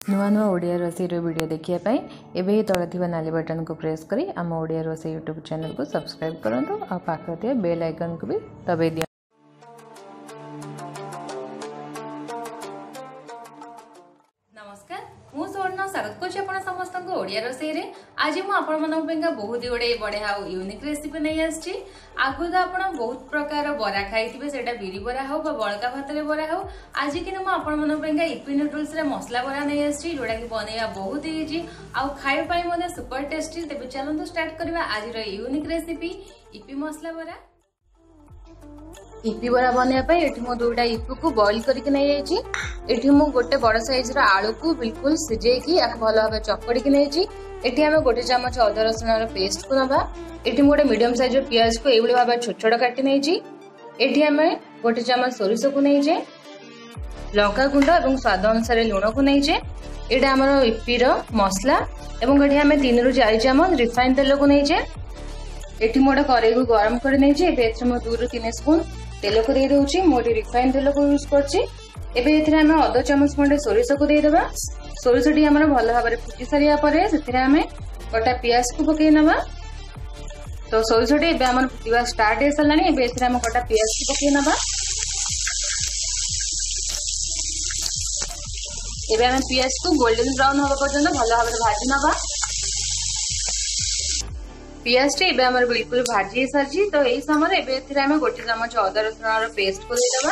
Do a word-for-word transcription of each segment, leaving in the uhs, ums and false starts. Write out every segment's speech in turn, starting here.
नुआ नुआ ओडिया रोसई वीडियो देखिए एवं तले थी नाली बटन को प्रेस करी आम ओडिया रोसई यूट्यूब चैनल को सब्सक्राइब करूँ और पाखर थी बेल आइकन को भी दबाई दिया। नमस्कार मु स्वर्ण स्वागत करुच्ची आप समस्त ओडिया रोसई रे। आज मुझे बहुत गुड़े बढ़िया यूनिक रेसिपी नहीं आसची। आगु तो आप बहुत प्रकार बरा खाई से बिरी बरा हो बड़का भात बरा हो। आज कि मुझे इपी नूडल्स रे मसला बरा नहीं आसची जोटा कि बनैया बहुत इजी आउ खाइबा सुपर टेस्टी। तेज चलते स्टार्ट करवा आज यूनिक रेसिपी इपी मसला बरा। इपी बरा बनवाई ये मु दुईटा इपी को बॉइल करके नहीं जाइए। मु गोटे बड़ साइज आलू को बिल्कुल सिझेकी भल भाव चकड़ी नहीं। एटी आम गोटे चमच अदा रसुण पेस्ट को नवा। एटी गोटे मीडियम साइज पियाज को ये भाव छोट छोट काटी नहीं। एटी आम गोटे चमच सोरिष को नहीं जाए लंका गुंड और स्वाद अनुसार लुण को नहीं जाए। यहाँ आम इपीर मसला और ये आम तीन रु चार चामच रिफाइन तेल को नहीं जाए। ये मोटे कड़े को गरम कर नहीं दुई रु तीन स्पून तेल को दे दूची। मोटे रिफाइन तेल को यूज कर अध चामच खंडे सोरिष को देदेबा। सोरिष टी आम भल भाव फुटी सारा पर कटा पियाज को पकई नवा। तो सोरिष टी एवं फुटा स्टार्ट हो सारा आम कटा पियाज को पकई नवा। एवं आम पियाज को गोल्डन ब्राउन हवा पर्यंत भल भाव भाजी नवा। पियाज टी एवं बिल्कुल भाजी सारी। तो यही समय एवं गोटे चमच अदा रसुण पेस्ट को देदेबा।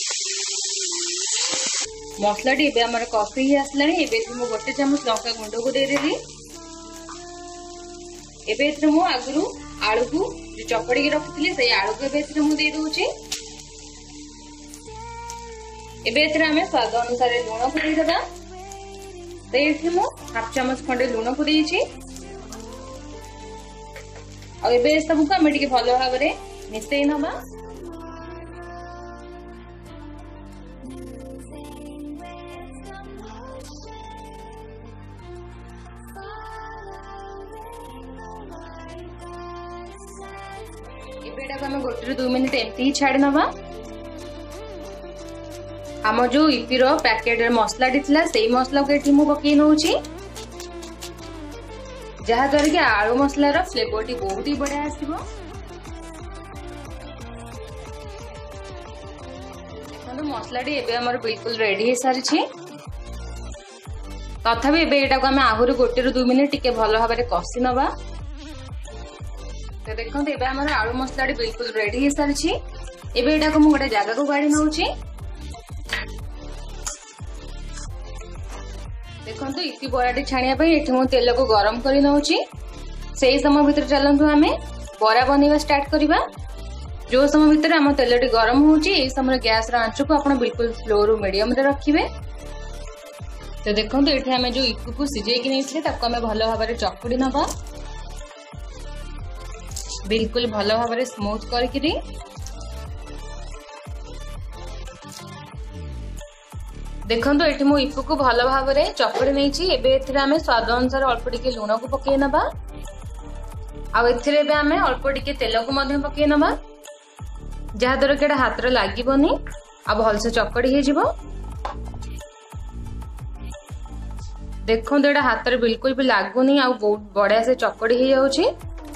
मसला टी एवं कफी ही आसला गोटे चमच लंका गुंड को देदेली। एवं मु आगु आलू को चकड़ी के रखी से आलू को एवं दे दूची। एवं स्वाद अनुसार लुण को देदेबा। तो ये मु हाफ चमच खंडे लुण को देची। और ये सब को आम भल भाव मिसई नवा। आम गोटे दुई मिनिट एमती ही छाड़ी नवा। आम जो इपीर पैकेट मसला टी से मसला को ये पकई नौची जहाद्वारा कि आलू मसलार फ्लेवर टी बहुत ही बढ़िया आसो। देखो मसला टी एवं बिल्कुल रेडी हो सारी। तथापि एटा को आम आहरी गोटे रु दुई मिनिट टिके भल भाव कषि नवा। तो देखो आम आलू मसला टी बिल्कुल रेडी हो सारी। एटा को गोटे जगह को गाड़ी नौची। देखो इपी बराटी छाणिया ये तेल को गरम कर नौची। से समय भीतर चलतु आम बरा बनवा स्टार्ट करवा। जो समय भीतर आम तेल टी गरम होची समय गैस आंच को आप बिल्कुल स्लो रु मीडियम रे रखिए। तो देखो ये आम जो इपी को सिझेकी नहीं आम भल भाव चकुड़ी नवा। बिल्कुल भल भाव स्मूथ करके देखो ये मु इपी को भल भाव चकड़ी नहीं। एवं स्वाद अनुसार अल्प टिके लुण को पकई नवा। आम अल्प टिके तेल को पकई नवा जहाद्वारा कि हाथ लगनी आ भलसे चकड़ी हो। देखो ये हाथ में बिल्कुल भी लगुनि आ बहुत बढ़िया से चकड़ी हो जाउछि।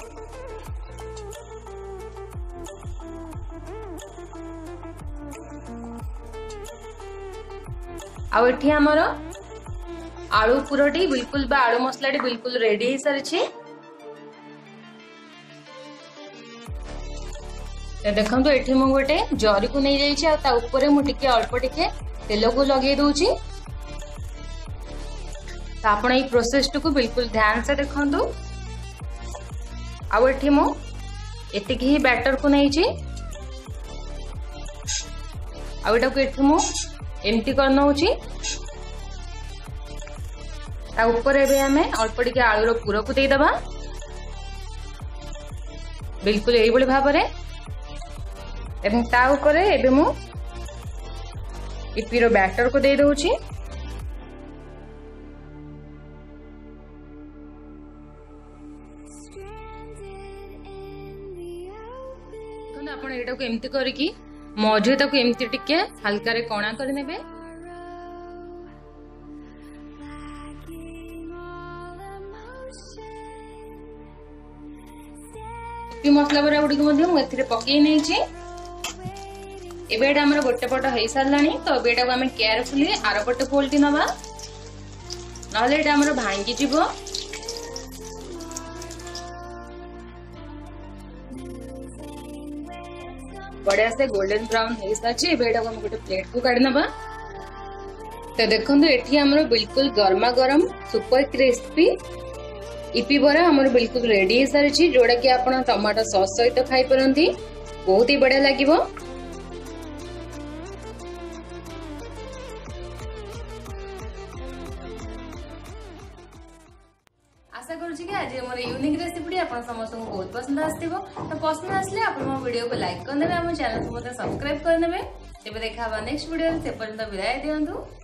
आउ आमर आलू पुरटी बिल्कुल बा आलू मसला टी बिल्कुल रेडी हो सारी। देखो ये मु गोटे जरी को नहीं जाइए मुझे अल्प टिके तेल को लगे दूची। तो आप ये प्रोसेस को बिल्कुल ध्यान से देखु। आउ ये मु एतिक ही बैटर को नहीं आउटा को मु एमती कर नौची। ऊपर आम अल्प टिके आलूर पुर को देदेबा बिल्कुल यही भाव एवं मु इपीर बैटर को दे दूची। आप एमती करके मझे ताको एमती टिके हल्का रे कणा कर नेबे। इपी मसला बरा गुडी मुझे पकई नहीं। एबे एटा हमर गोटे पट हो सारानी तो एटा को आम केयरफुली आर पटे पलटि नवा ना एटा हमर भांगी जीव। बढ़िया से गोल्डन ब्राउन हो सारी एबे एटा को हम गोटे प्लेट को काढी नवा। तो देखो एठी हमर बिल्कुल गर्मा गरम सुपर क्रिस्पी इपी बरा हमर बिल्कुल रेडी हो सारी जोड़ा कि आपण टमाटो सॉस सहित खाई परंती बहुत ही बढ़िया लागिवो। आशा करूँ कि आज मोर यूनिक रेसिपी आप समस्त को बहुत पसंद आसो। तो पसंद आसले आप मो वीडियो को लाइक करदे, आम चैनल को सब्सक्राइब करदे। तेज देखा नेक्स्ट वीडियो से पर्यंत विदाय दिंतु।